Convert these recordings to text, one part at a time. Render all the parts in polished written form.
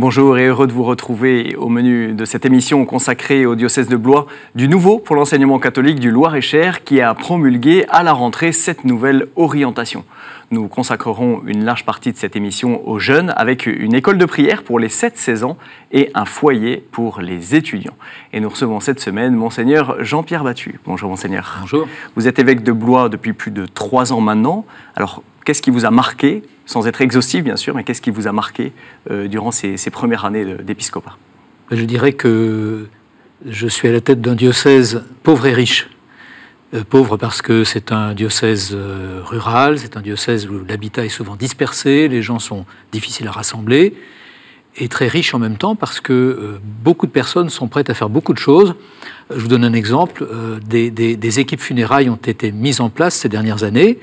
Bonjour et heureux de vous retrouver au menu de cette émission consacrée au diocèse de Blois, du nouveau pour l'enseignement catholique du Loir-et-Cher qui a promulgué à la rentrée cette nouvelle orientation. Nous consacrerons une large partie de cette émission aux jeunes avec une école de prière pour les 7-16 ans et un foyer pour les étudiants. Et nous recevons cette semaine Monseigneur Jean-Pierre Battu. Bonjour Monseigneur. Bonjour. Vous êtes évêque de Blois depuis plus de 3 ans maintenant. Alors, qu'est-ce qui vous a marqué, sans être exhaustif bien sûr, mais qu'est-ce qui vous a marqué durant ces premières années d'épiscopat? Je dirais que je suis à la tête d'un diocèse pauvre et riche. Pauvre parce que c'est un diocèse rural, c'est un diocèse où l'habitat est souvent dispersé, les gens sont difficiles à rassembler, et très riche en même temps parce que beaucoup de personnes sont prêtes à faire beaucoup de choses. Je vous donne un exemple, des équipes funérailles ont été mises en place ces dernières années,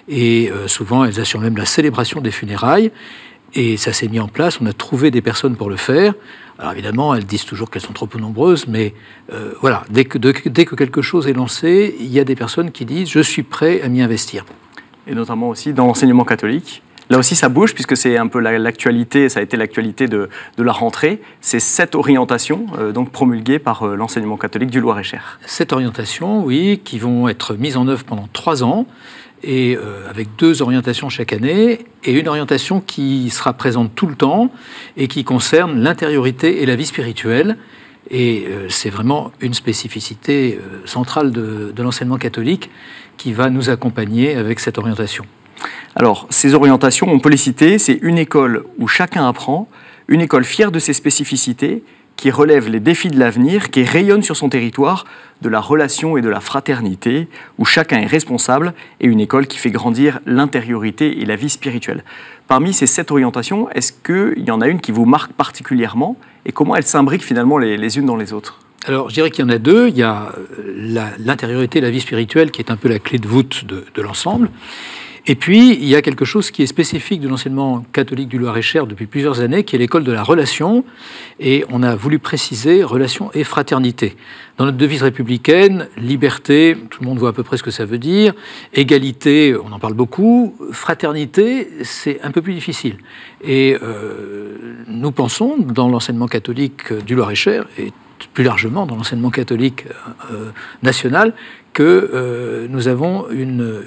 et souvent elles assurent même la célébration des funérailles, et ça s'est mis en place, on a trouvé des personnes pour le faire. Alors évidemment, elles disent toujours qu'elles sont trop peu nombreuses, mais voilà, dès que quelque chose est lancé, il y a des personnes qui disent « je suis prêt à m'y investir ». Et notamment aussi dans l'enseignement catholique. Là aussi, ça bouge, puisque c'est un peu l'actualité, ça a été l'actualité de la rentrée. C'est cette orientation, donc promulguée par l'enseignement catholique du Loir-et-Cher. Cette orientation, oui, qui vont être mises en œuvre pendant 3 ans, et avec 2 orientations chaque année, et une orientation qui sera présente tout le temps, et qui concerne l'intériorité et la vie spirituelle. Et c'est vraiment une spécificité centrale de l'enseignement catholique qui va nous accompagner avec cette orientation. Alors, ces orientations, on peut les citer, c'est une école où chacun apprend, une école fière de ses spécificités, qui relève les défis de l'avenir, qui rayonne sur son territoire de la relation et de la fraternité, où chacun est responsable, et une école qui fait grandir l'intériorité et la vie spirituelle. Parmi ces 7 orientations, est-ce qu'il y en a une qui vous marque particulièrement, et comment elles s'imbriquent finalement les unes dans les autres? Alors, je dirais qu'il y en a 2. Il y a l'intériorité et la vie spirituelle, qui est un peu la clé de voûte de l'ensemble. Et puis, il y a quelque chose qui est spécifique de l'enseignement catholique du Loir-et-Cher depuis plusieurs années, qui est l'école de la relation. Et on a voulu préciser relation et fraternité. Dans notre devise républicaine, liberté, tout le monde voit à peu près ce que ça veut dire. Égalité, on en parle beaucoup. Fraternité, c'est un peu plus difficile. Et nous pensons, dans l'enseignement catholique du Loir-et-Cher, et plus largement dans l'enseignement catholique national, que nous avons une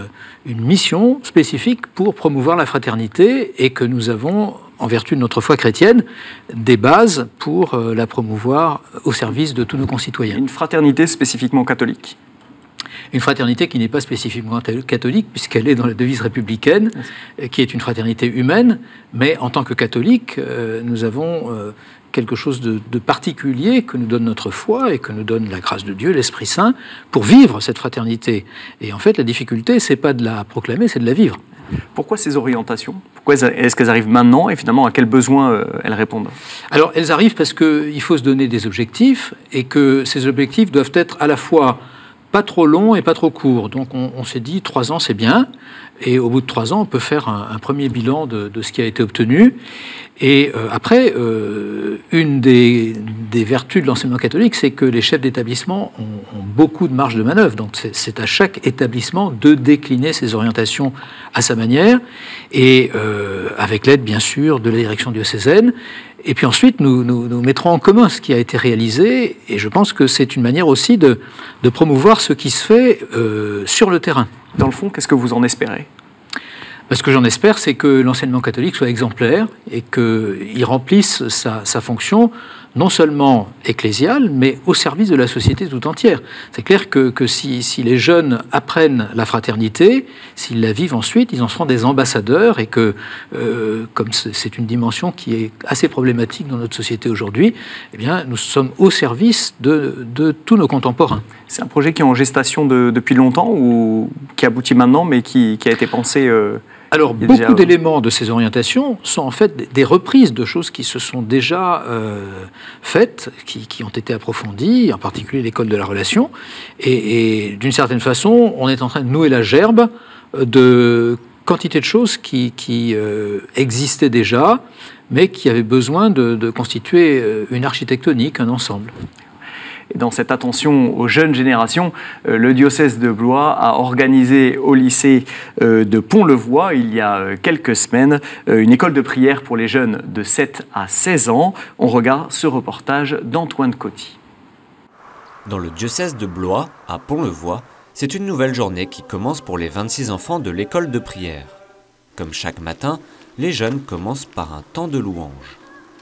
mission spécifique pour promouvoir la fraternité et que nous avons, en vertu de notre foi chrétienne, des bases pour la promouvoir au service de tous nos concitoyens. Une fraternité spécifiquement catholique? Une fraternité qui n'est pas spécifiquement catholique, puisqu'elle est dans la devise républicaine, qui est une fraternité humaine, mais en tant que catholique, nous avons quelque chose de particulier que nous donne notre foi et que nous donne la grâce de Dieu, l'Esprit Saint, pour vivre cette fraternité. Et en fait, la difficulté, c'est pas de la proclamer, c'est de la vivre. Pourquoi ces orientations? Pourquoi est-ce qu'elles arrivent maintenant et finalement à quels besoins elles répondent? Alors, elles arrivent parce qu'il faut se donner des objectifs et que ces objectifs doivent être à la fois pas trop longs et pas trop courts. Donc on s'est dit 3 ans c'est bien, et au bout de 3 ans on peut faire un premier bilan de ce qui a été obtenu. Et après, une des vertus de l'enseignement catholique, c'est que les chefs d'établissement ont beaucoup de marge de manœuvre. Donc c'est à chaque établissement de décliner ses orientations à sa manière, et avec l'aide bien sûr de la direction diocésaine. Et puis ensuite, nous mettrons en commun ce qui a été réalisé, et je pense que c'est une manière aussi de promouvoir ce qui se fait sur le terrain. Dans le fond, qu'est-ce que vous en espérez? Ce que j'en espère, c'est que l'enseignement catholique soit exemplaire et qu'il remplisse sa fonction, non seulement ecclésiale, mais au service de la société tout entière. C'est clair que si les jeunes apprennent la fraternité, s'ils la vivent ensuite, ils en seront des ambassadeurs, et que, comme c'est une dimension qui est assez problématique dans notre société aujourd'hui, eh bien, nous sommes au service de tous nos contemporains. C'est un projet qui est en gestation depuis longtemps, ou qui aboutit maintenant, mais qui a été pensé... Alors, beaucoup d'éléments de ces orientations sont en fait des reprises de choses qui se sont déjà faites, qui ont été approfondies, en particulier l'école de la relation. Et d'une certaine façon, on est en train de nouer la gerbe de quantité de choses qui existaient déjà, mais qui avaient besoin de constituer une architectonique, un ensemble. Et dans cette attention aux jeunes générations, le diocèse de Blois a organisé au lycée de Pont-le-Voix, il y a quelques semaines, une école de prière pour les jeunes de 7 à 16 ans. On regarde ce reportage d'Antoine Coty. Dans le diocèse de Blois, à Pont-le-Voix, c'est une nouvelle journée qui commence pour les 26 enfants de l'école de prière. Comme chaque matin, les jeunes commencent par un temps de louange.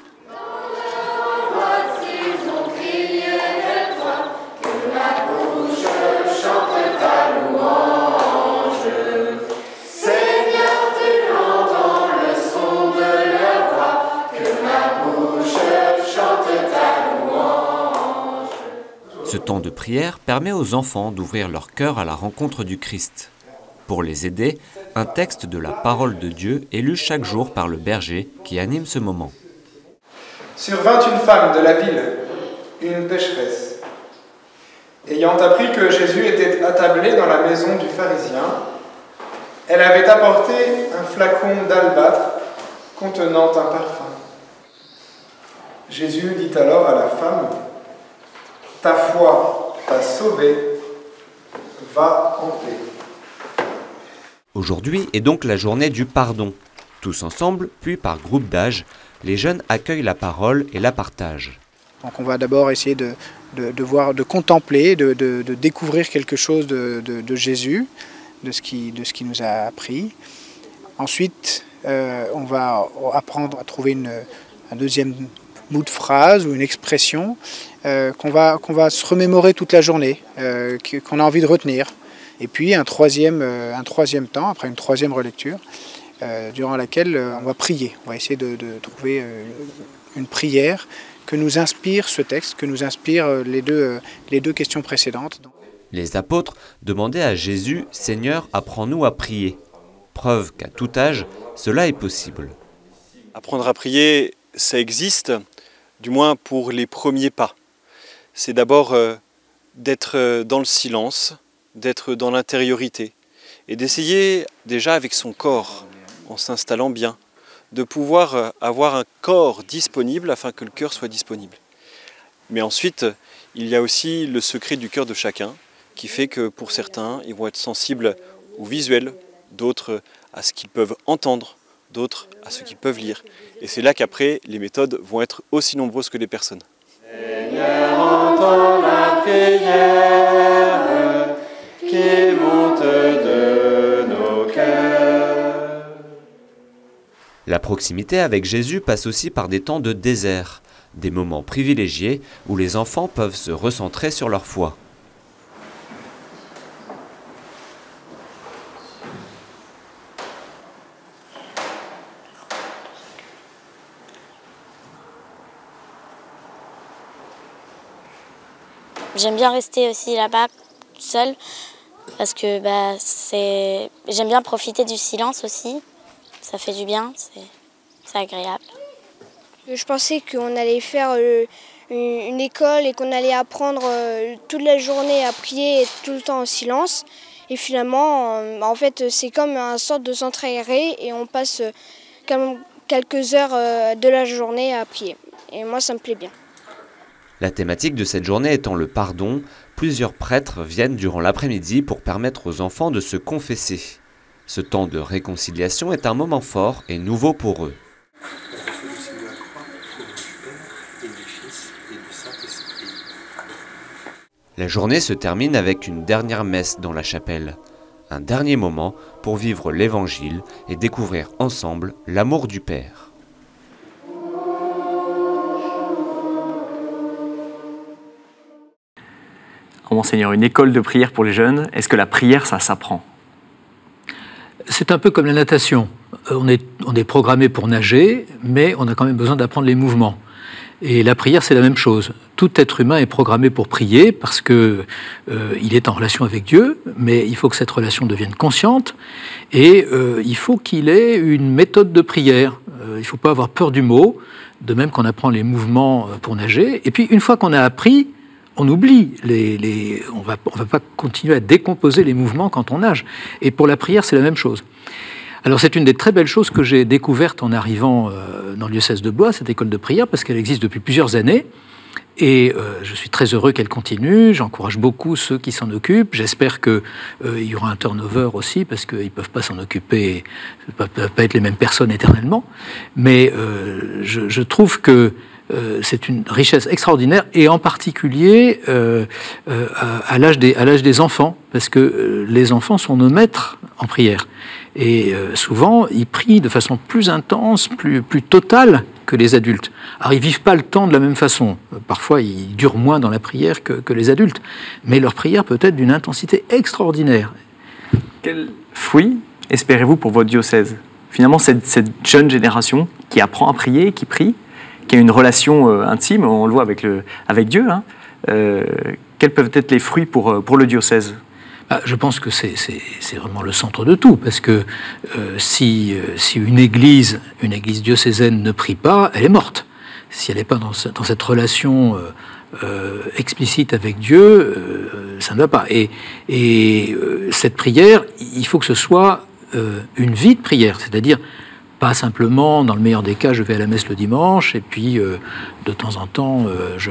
Ce temps de prière permet aux enfants d'ouvrir leur cœur à la rencontre du Christ. Pour les aider, un texte de la parole de Dieu est lu chaque jour par le berger qui anime ce moment. Sur 21 femmes de la ville, une pécheresse. Ayant appris que Jésus était attablé dans la maison du pharisien, elle avait apporté un flacon d'albâtre contenant un parfum. Jésus dit alors à la femme: « Ta foi t'a sauvée, va en paix. » Aujourd'hui est donc la journée du pardon. Tous ensemble, puis par groupe d'âge, les jeunes accueillent la parole et la partagent. Donc on va d'abord essayer de voir, de contempler, de découvrir quelque chose de Jésus, de ce qui nous a appris. Ensuite, on va apprendre à trouver un deuxième bout de phrase ou une expression qu'on va se remémorer toute la journée, qu'on a envie de retenir. Et puis un troisième temps, après une troisième relecture, durant laquelle on va prier. On va essayer de trouver une prière que nous inspire ce texte, que nous inspire les deux questions précédentes. Les apôtres demandaient à Jésus « Seigneur, apprends-nous à prier ». Preuve qu'à tout âge, cela est possible. Apprendre à prier, ça existe, du moins pour les premiers pas. C'est d'abord d'être dans le silence, d'être dans l'intériorité et d'essayer déjà avec son corps, en s'installant bien, de pouvoir avoir un corps disponible afin que le cœur soit disponible. Mais ensuite, il y a aussi le secret du cœur de chacun qui fait que pour certains, ils vont être sensibles au visuel, d'autres à ce qu'ils peuvent entendre, d'autres à ce qu'ils peuvent lire. Et c'est là qu'après, les méthodes vont être aussi nombreuses que les personnes. Seigneur, entends la prière qui monte de nos cœurs. La proximité avec Jésus passe aussi par des temps de désert, des moments privilégiés où les enfants peuvent se recentrer sur leur foi. J'aime bien rester aussi là-bas, seule, parce que j'aime bien profiter du silence aussi. Ça fait du bien, c'est agréable. Je pensais qu'on allait faire une école et qu'on allait apprendre toute la journée à prier et tout le temps en silence. Et finalement, en fait, c'est comme une sorte de centre aéré et on passe quelques heures de la journée à prier. Et moi, ça me plaît bien. La thématique de cette journée étant le pardon, plusieurs prêtres viennent durant l'après-midi pour permettre aux enfants de se confesser. Ce temps de réconciliation est un moment fort et nouveau pour eux. La journée se termine avec une dernière messe dans la chapelle. Un dernier moment pour vivre l'Évangile et découvrir ensemble l'amour du Père. Monseigneur, une école de prière pour les jeunes, est-ce que la prière, ça s'apprend? C'est un peu comme la natation. On est programmé pour nager, mais on a quand même besoin d'apprendre les mouvements. Et la prière, c'est la même chose. Tout être humain est programmé pour prier parce qu'il est en relation avec Dieu, mais il faut que cette relation devienne consciente et il faut qu'il ait une méthode de prière. Il ne faut pas avoir peur du mot, de même qu'on apprend les mouvements pour nager. Et puis, une fois qu'on a appris, on oublie, on va pas continuer à décomposer les mouvements quand on nage. Et pour la prière, c'est la même chose. Alors c'est une des très belles choses que j'ai découvertes en arrivant dans le diocèse de Blois, cette école de prière, parce qu'elle existe depuis plusieurs années. Et je suis très heureux qu'elle continue. J'encourage beaucoup ceux qui s'en occupent. J'espère qu'il y aura un turnover aussi, parce qu'ils ne peuvent pas s'en occuper, ça ne peuvent pas être les mêmes personnes éternellement. Mais je trouve que c'est une richesse extraordinaire, et en particulier à l'âge des enfants, parce que les enfants sont nos maîtres en prière. Et souvent, ils prient de façon plus intense, plus totale que les adultes. Alors, ils ne vivent pas le temps de la même façon. Parfois, ils durent moins dans la prière que les adultes. Mais leur prière peut être d'une intensité extraordinaire. Quel fruit espérez-vous pour votre diocèse? Finalement, cette jeune génération qui apprend à prier, qui prie, qui a une relation intime, on le voit avec Dieu, hein, quels peuvent être les fruits pour le diocèse? Je pense que c'est vraiment le centre de tout, parce que si une église diocésaine ne prie pas, elle est morte. Si elle n'est pas dans cette relation explicite avec Dieu, ça ne va pas. Et cette prière, il faut que ce soit une vie de prière, c'est-à-dire pas simplement, dans le meilleur des cas, je vais à la messe le dimanche, et puis de temps en temps,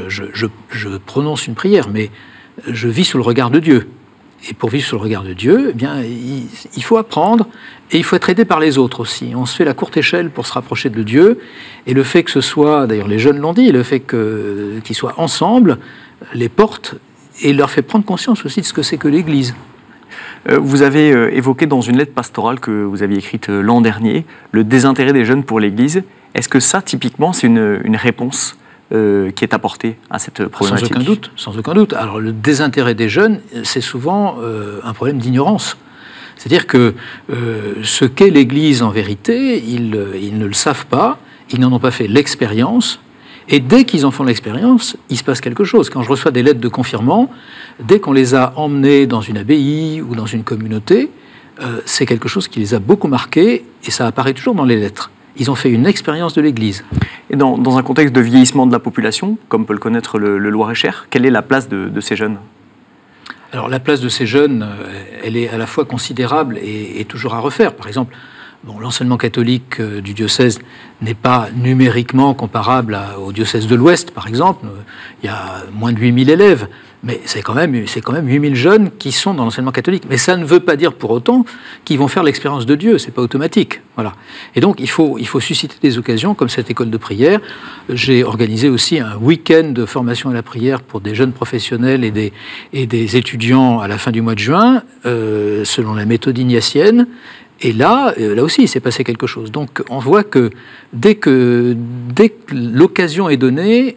je prononce une prière, mais je vis sous le regard de Dieu. Et pour vivre sous le regard de Dieu, eh bien, il faut apprendre, et il faut être aidé par les autres aussi. On se fait la courte échelle pour se rapprocher de Dieu, et le fait que ce soit, d'ailleurs les jeunes l'ont dit, le fait qu'ils soient ensemble, les porte, et leur fait prendre conscience aussi de ce que c'est que l'Église. Vous avez évoqué dans une lettre pastorale que vous aviez écrite l'an dernier, le désintérêt des jeunes pour l'Église. Est-ce que ça, typiquement, c'est une réponse qui est apportée à cette problématique? Sans aucun doute. Alors, le désintérêt des jeunes, c'est souvent un problème d'ignorance. C'est-à-dire que ce qu'est l'Église en vérité, ils ne le savent pas, ils n'en ont pas fait l'expérience, et dès qu'ils en font l'expérience, il se passe quelque chose. Quand je reçois des lettres de confirmants, dès qu'on les a emmenés dans une abbaye ou dans une communauté, c'est quelque chose qui les a beaucoup marqués, et ça apparaît toujours dans les lettres. Ils ont fait une expérience de l'Église. Et dans un contexte de vieillissement de la population, comme peut le connaître le Loir-et-Cher, quelle est la place de ces jeunes? Alors la place de ces jeunes, elle est à la fois considérable et toujours à refaire. Par exemple, l'enseignement catholique du diocèse n'est pas numériquement comparable au diocèse de l'Ouest, par exemple. Il y a moins de 8000 élèves, mais c'est quand même 8000 jeunes qui sont dans l'enseignement catholique. Mais ça ne veut pas dire pour autant qu'ils vont faire l'expérience de Dieu, c'est pas automatique. Voilà. Et donc il faut susciter des occasions comme cette école de prière. J'ai organisé aussi un week-end de formation à la prière pour des jeunes professionnels et des étudiants à la fin du mois de juin, selon la méthode ignatienne. Et là aussi, il s'est passé quelque chose. Donc, on voit que dès que l'occasion est donnée,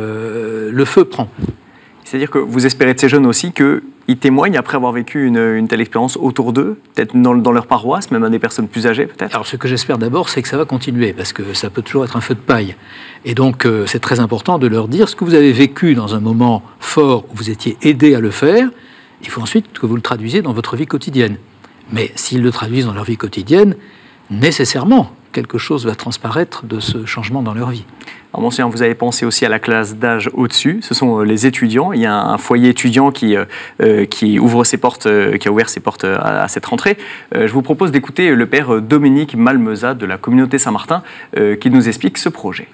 le feu prend. C'est-à-dire que vous espérez de ces jeunes aussi qu'ils témoignent après avoir vécu une telle expérience autour d'eux, peut-être dans leur paroisse, même à des personnes plus âgées, peut-être? Alors, ce que j'espère d'abord, c'est que ça va continuer, parce que ça peut toujours être un feu de paille. Et donc, c'est très important de leur dire ce que vous avez vécu dans un moment fort où vous étiez aidé à le faire. Il faut ensuite que vous le traduisiez dans votre vie quotidienne. Mais s'ils le traduisent dans leur vie quotidienne, nécessairement, quelque chose va transparaître de ce changement dans leur vie. Alors, Monseigneur, vous avez pensé aussi à la classe d'âge au-dessus, ce sont les étudiants. Il y a un foyer étudiant qui ouvre ses portes, qui a ouvert ses portes à cette rentrée. Je vous propose d'écouter le père Dominique Malmeza de la communauté Saint-Martin qui nous explique ce projet.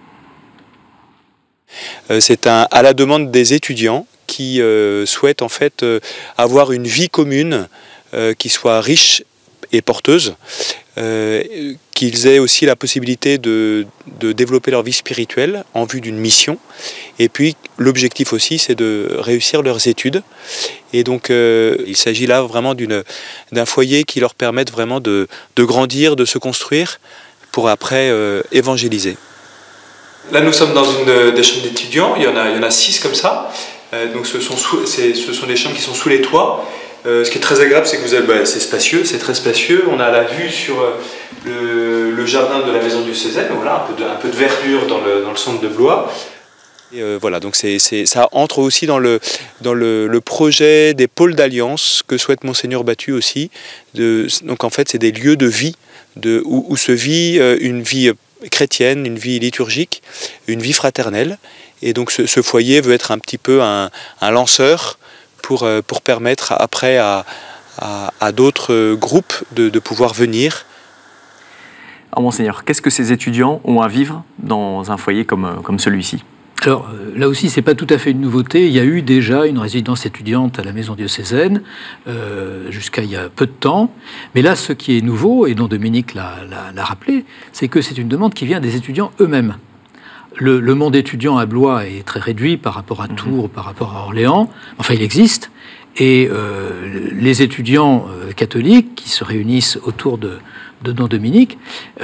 C'est à la demande des étudiants qui souhaitent en fait avoir une vie commune qui soit riche et porteuse, qu'ils aient aussi la possibilité de développer leur vie spirituelle en vue d'une mission. Et puis l'objectif aussi, c'est de réussir leurs études. Et donc il s'agit là vraiment d'un foyer qui leur permette vraiment de grandir, de se construire pour après évangéliser. Là, nous sommes dans une des chambres d'étudiants. Il y en a 6 comme ça. Donc ce sont des chambres qui sont sous les toits. Ce qui est très agréable, c'est que c'est spacieux, c'est très spacieux. On a la vue sur le jardin de la maison diocésaine, voilà, un peu de verdure dans le centre de Blois. Et voilà, donc ça entre aussi dans le projet des pôles d'alliance que souhaite Monseigneur Battu aussi. Donc en fait, c'est des lieux de vie où se vit une vie chrétienne, une vie liturgique, une vie fraternelle. Et donc ce foyer veut être un petit peu un lanceur pour permettre après à d'autres groupes de pouvoir venir. Alors Monseigneur, qu'est-ce que ces étudiants ont à vivre dans un foyer comme celui-ci? Alors, là aussi, ce n'est pas tout à fait une nouveauté. Il y a eu déjà une résidence étudiante à la maison diocésaine jusqu'à il y a peu de temps. Mais là, ce qui est nouveau, et dont Dominique l'a rappelé, c'est que c'est une demande qui vient des étudiants eux-mêmes. Le monde étudiant à Blois est très réduit par rapport à Tours, par rapport à Orléans. Enfin, il existe. Et les étudiants catholiques qui se réunissent autour de Don Dominique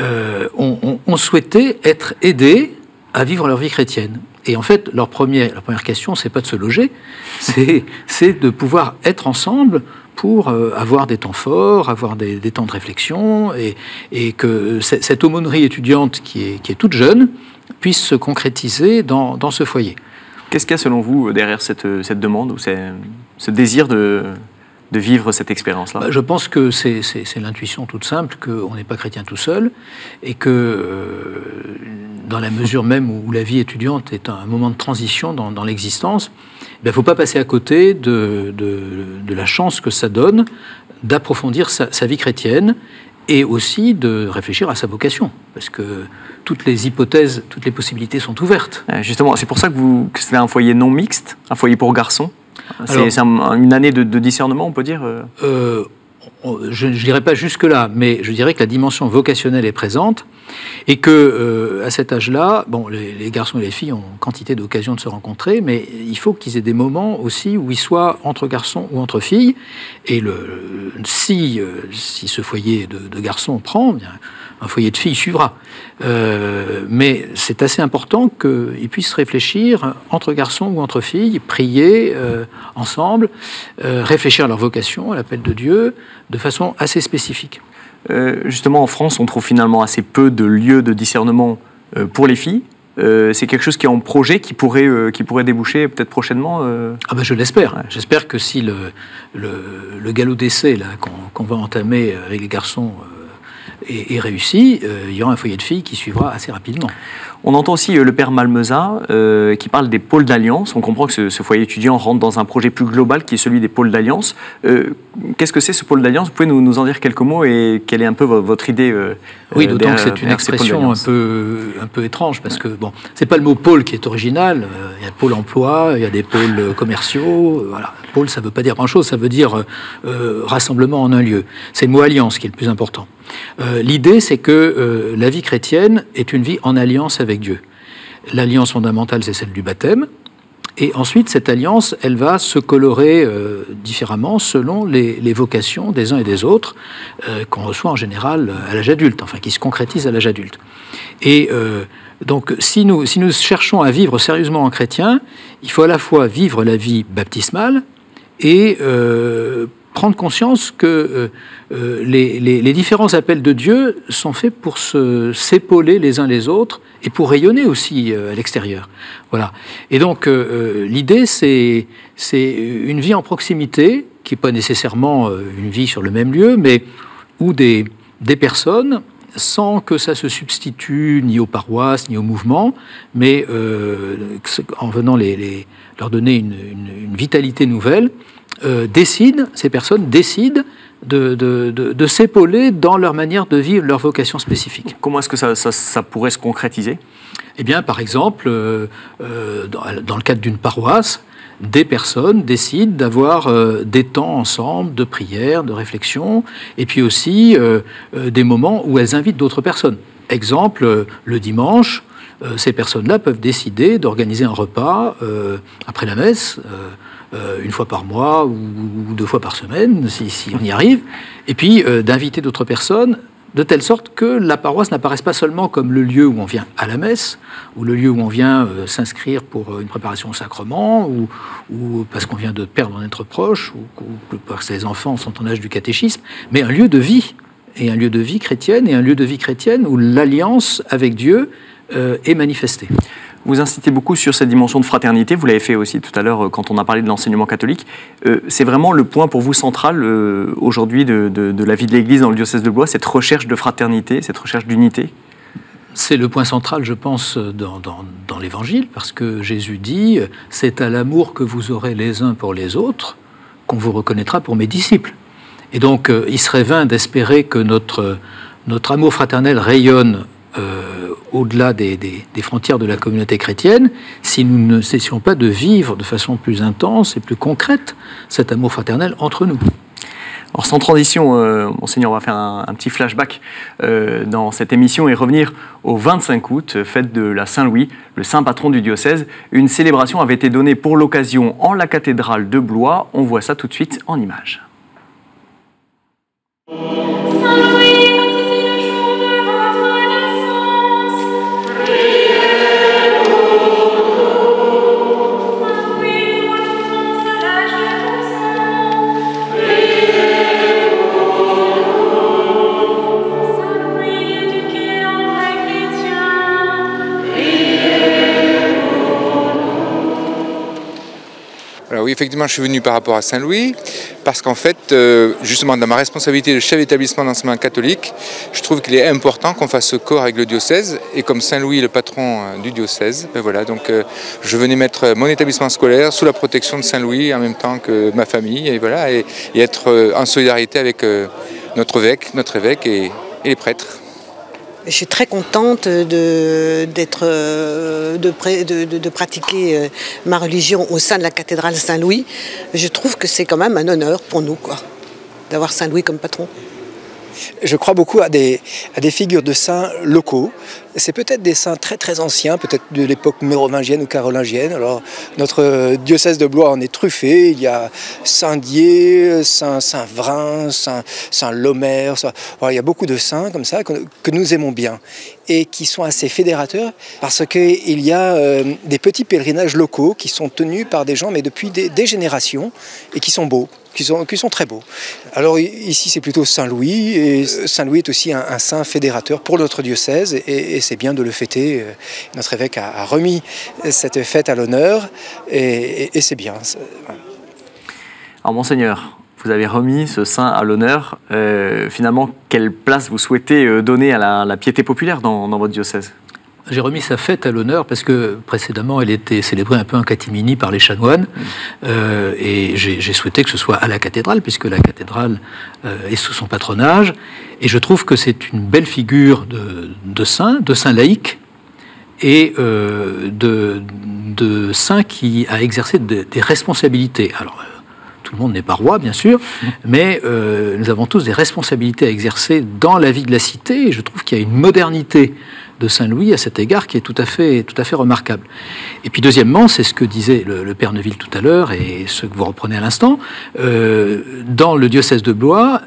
ont souhaité être aidés à vivre leur vie chrétienne. Et en fait, leur première question, c'est pas de se loger, c'est de pouvoir être ensemble pour avoir des temps forts, avoir des temps de réflexion, et que cette aumônerie étudiante qui est toute jeune puisse se concrétiser dans ce foyer. Qu'est-ce qu'il y a selon vous derrière cette demande ou ce désir de vivre cette expérience-là? Je pense que c'est l'intuition toute simple qu'on n'est pas chrétien tout seul et que dans la mesure même où la vie étudiante est un moment de transition dans l'existence, il ne faut pas passer à côté de la chance que ça donne d'approfondir sa vie chrétienne et aussi de réfléchir à sa vocation, parce que toutes les hypothèses, toutes les possibilités sont ouvertes. Justement, c'est pour ça que c'est un foyer non mixte, un foyer pour garçons. C'est une année de discernement, on peut dire. Je ne dirais pas jusque-là, mais je dirais que la dimension vocationnelle est présente et que à cet âge-là, les garçons et les filles ont quantité d'occasions de se rencontrer, mais il faut qu'ils aient des moments aussi où ils soient entre garçons ou entre filles. Et si ce foyer de garçons prend, bien, un foyer de filles suivra. Mais c'est assez important qu'ils puissent réfléchir entre garçons ou entre filles, prier ensemble, réfléchir à leur vocation, à l'appel de Dieu, de façon assez spécifique. Justement, en France, on trouve finalement assez peu de lieux de discernement pour les filles. C'est quelque chose qui est en projet, qui pourrait déboucher peut-être prochainement Je l'espère. Ouais. J'espère que si le galop d'essai qu'on va entamer avec les garçons est réussi, il y aura un foyer de filles qui suivra assez rapidement. On entend aussi le père Malmeza qui parle des pôles d'alliance. On comprend que ce foyer étudiant rentre dans un projet plus global qui est celui des pôles d'alliance. Qu'est-ce que c'est ce pôle d'alliance? Vous pouvez nous en dire quelques mots et quelle est un peu votre idée? Oui, d'autant que c'est une expression un peu étrange parce que c'est pas le mot pôle qui est original. Il y a le pôle emploi, il y a des pôles commerciaux. Voilà. Pôle, ça ne veut pas dire grand-chose, ça veut dire rassemblement en un lieu. C'est le mot alliance qui est le plus important. L'idée, c'est que la vie chrétienne est une vie en alliance avec Dieu. L'alliance fondamentale, c'est celle du baptême. Et ensuite, cette alliance, elle va se colorer différemment selon les vocations des uns et des autres qu'on reçoit en général à l'âge adulte, enfin qui se concrétisent à l'âge adulte. Et donc, si nous cherchons à vivre sérieusement en chrétien, il faut à la fois vivre la vie baptismale et prendre conscience que les différents appels de Dieu sont faits pour s'épauler les uns les autres et pour rayonner aussi à l'extérieur. Voilà. Et donc, l'idée, c'est une vie en proximité, qui n'est pas nécessairement une vie sur le même lieu, mais où des personnes, sans que ça se substitue ni aux paroisses, ni aux mouvements, mais en venant leur donner une vitalité nouvelle, ces personnes décident de s'épauler dans leur manière de vivre leur vocation spécifique. Comment est-ce que ça pourrait se concrétiser? Eh bien, par exemple, dans le cadre d'une paroisse, des personnes décident d'avoir des temps ensemble de prière, de réflexion, et puis aussi des moments où elles invitent d'autres personnes. Exemple, le dimanche, ces personnes-là peuvent décider d'organiser un repas après la messe, une fois par mois ou 2 fois par semaine, si on y arrive, et puis d'inviter d'autres personnes, de telle sorte que la paroisse n'apparaisse pas seulement comme le lieu où on vient à la messe, ou le lieu où on vient s'inscrire pour une préparation au sacrement, ou parce qu'on vient de perdre notre proche, ou parce que les enfants sont en âge du catéchisme, mais un lieu de vie, et un lieu de vie chrétienne, et un lieu de vie chrétienne où l'alliance avec Dieu est manifestée. Vous insistez beaucoup sur cette dimension de fraternité, vous l'avez fait aussi tout à l'heure quand on a parlé de l'enseignement catholique. C'est vraiment le point pour vous central aujourd'hui de la vie de l'Église dans le diocèse de Blois, cette recherche de fraternité, cette recherche d'unité? C'est le point central, je pense, dans l'Évangile, parce que Jésus dit « C'est à l'amour que vous aurez les uns pour les autres qu'on vous reconnaîtra pour mes disciples ». Et donc, il serait vain d'espérer que notre amour fraternel rayonne au-delà des frontières de la communauté chrétienne, si nous ne cessions pas de vivre de façon plus intense et plus concrète cet amour fraternel entre nous. Alors sans transition, Monseigneur, on va faire un petit flashback dans cette émission et revenir au 25 août, fête de la Saint-Louis, le saint patron du diocèse. Une célébration avait été donnée pour l'occasion en la cathédrale de Blois. On voit ça tout de suite en images. Alors oui, effectivement, je suis venu par rapport à Saint-Louis, parce qu'en fait, justement, dans ma responsabilité de chef d'établissement d'enseignement catholique, je trouve qu'il est important qu'on fasse ce corps avec le diocèse, et comme Saint-Louis est le patron du diocèse, ben voilà, donc je venais mettre mon établissement scolaire sous la protection de Saint-Louis, en même temps que ma famille, et voilà, et être en solidarité avec notre évêque et les prêtres. Je suis très contente de pratiquer ma religion au sein de la cathédrale Saint-Louis. Je trouve que c'est quand même un honneur pour nous, quoi, d'avoir Saint-Louis comme patron. Je crois beaucoup à des figures de saints locaux. C'est peut-être des saints très très anciens, peut-être de l'époque mérovingienne ou carolingienne. Alors notre diocèse de Blois en est truffé. Il y a Saint-Dié, Saint-Vrain, Saint-Lomère. Voilà, il y a beaucoup de saints comme ça que nous aimons bien et qui sont assez fédérateurs parce qu'il y a des petits pèlerinages locaux qui sont tenus par des gens mais depuis des générations et qui sont beaux. Qui sont très beaux. Alors ici c'est plutôt Saint-Louis, et Saint-Louis est aussi un saint fédérateur pour notre diocèse, et c'est bien de le fêter. Notre évêque a remis cette fête à l'honneur, et c'est bien. Alors Monseigneur, vous avez remis ce saint à l'honneur. Finalement, quelle place vous souhaitez donner à la piété populaire dans votre diocèse ? J'ai remis sa fête à l'honneur parce que précédemment elle était célébrée un peu en catimini par les chanoines et j'ai souhaité que ce soit à la cathédrale puisque la cathédrale est sous son patronage et je trouve que c'est une belle figure de saint laïque et de saint qui a exercé des responsabilités. Alors, tout le monde n'est pas roi, bien sûr, mais nous avons tous des responsabilités à exercer dans la vie de la cité et je trouve qu'il y a une modernité de Saint-Louis à cet égard qui est tout à fait remarquable. Et puis deuxièmement, c'est ce que disait le Père Neuville tout à l'heure et ce que vous reprenez à l'instant, dans le diocèse de Blois,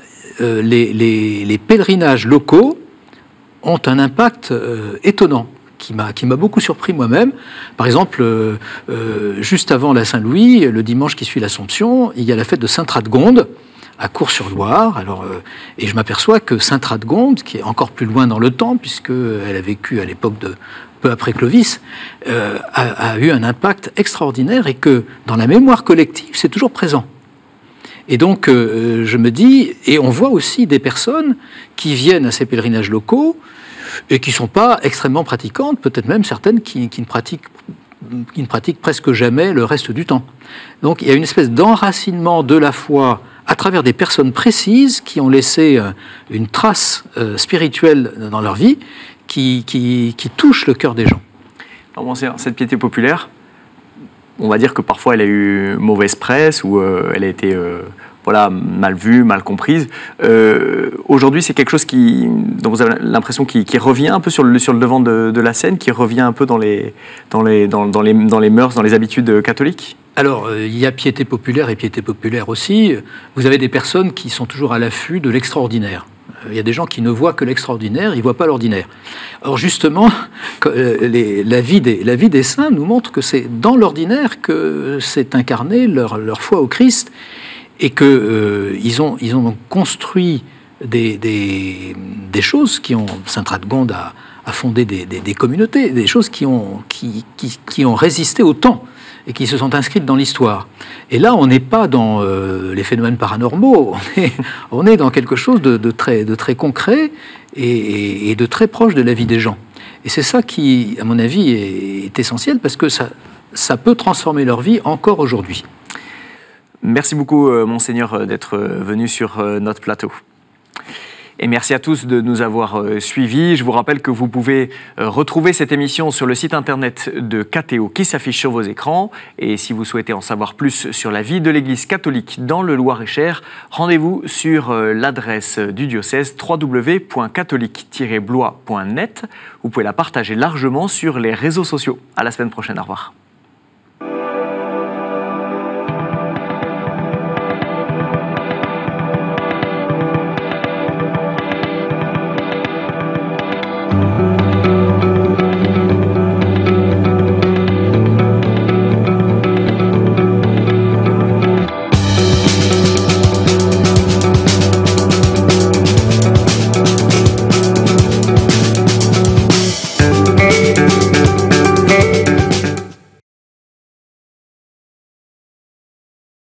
les pèlerinages locaux ont un impact étonnant qui m'a beaucoup surpris moi-même. Par exemple, juste avant la Saint-Louis, le dimanche qui suit l'Assomption, il y a la fête de Sainte-Radegonde, à Cours-sur-Loire. Et je m'aperçois que Sainte-Radegonde, qui est encore plus loin dans le temps, puisqu'elle a vécu à l'époque de peu après Clovis, a eu un impact extraordinaire et que dans la mémoire collective, c'est toujours présent. Et donc, je me dis, et on voit aussi des personnes qui viennent à ces pèlerinages locaux et qui ne sont pas extrêmement pratiquantes, peut-être même certaines qui ne pratiquent presque jamais le reste du temps. Donc, il y a une espèce d'enracinement de la foi à travers des personnes précises qui ont laissé une trace spirituelle dans leur vie qui touche le cœur des gens. Alors, Monseigneur, cette piété populaire, on va dire que parfois elle a eu mauvaise presse ou elle a été mal vue, mal comprise. Aujourd'hui, c'est quelque chose dont vous avez l'impression qui revient un peu sur le devant de la scène, qui revient un peu dans les mœurs, dans les habitudes catholiques. Alors, il y a piété populaire et piété populaire aussi. Vous avez des personnes qui sont toujours à l'affût de l'extraordinaire. Il y a des gens qui ne voient que l'extraordinaire, ils ne voient pas l'ordinaire. Or, justement, la vie des saints nous montre que c'est dans l'ordinaire que s'est incarnée leur foi au Christ et qu'ils ont construit des choses qui ont... Sainte Radegonde a fondé des communautés, des choses qui ont résisté au temps et qui se sont inscrites dans l'histoire. Et là, on n'est pas dans les phénomènes paranormaux, on est dans quelque chose de très concret et de très proche de la vie des gens. Et c'est ça qui, à mon avis, est essentiel, parce que ça peut transformer leur vie encore aujourd'hui. Merci beaucoup, Monseigneur, d'être venu sur notre plateau. Et merci à tous de nous avoir suivis. Je vous rappelle que vous pouvez retrouver cette émission sur le site internet de KTO qui s'affiche sur vos écrans. Et si vous souhaitez en savoir plus sur la vie de l'Église catholique dans le Loir-et-Cher, rendez-vous sur l'adresse du diocèse www.catholique-blois.net. Vous pouvez la partager largement sur les réseaux sociaux. À la semaine prochaine. Au revoir.